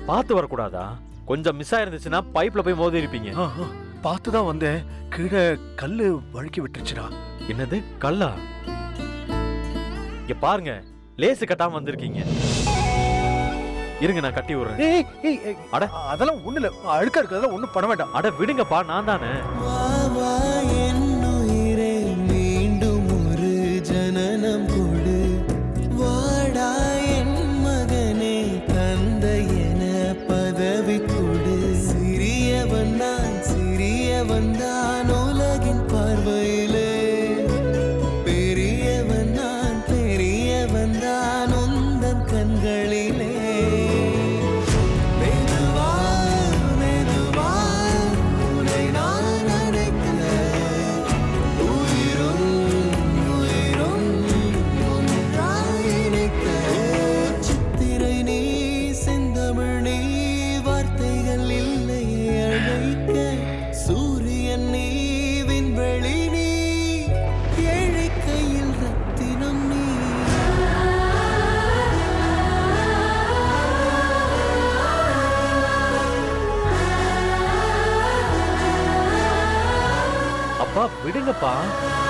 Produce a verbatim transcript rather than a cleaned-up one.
பார்த்து வரக்கூடாதா? கொஞ்சம் மிஸ் ஆயிருந்துச்சுன்னா பைப்ல போய் மோதி இருப்பீங்க. பார்த்துதான் வந்தேன், கீழே கல்லு வழுக்கி விட்டுருச்சுடா. என்னது கல்லா? இங்க பாருங்க, லேசு கட்டாம வந்திருக்கீங்க. இருங்க நான் கட்டி விடுறேன். ஏய் ஏய் அட அதெல்லாம் ஒண்ணு இல்ல, அழுக்கா இருக்கு, அதெல்லாம் ஒண்ணும் பண்ண வேண்டாம். அட விடுங்கப்பா, நான் தானே. மீண்டும் ஒரு ஜனனம் கொடு, வாடா என் மகனே, தந்தை என பதவி கொடு. சிறியவன் நான், சிறியவன் தான் உலகின் பார்வையிலே, பெரியவன் நான், பெரியவன் தான் உந்தன் கண்களிலே. அப்பா விடுங்கப்பா.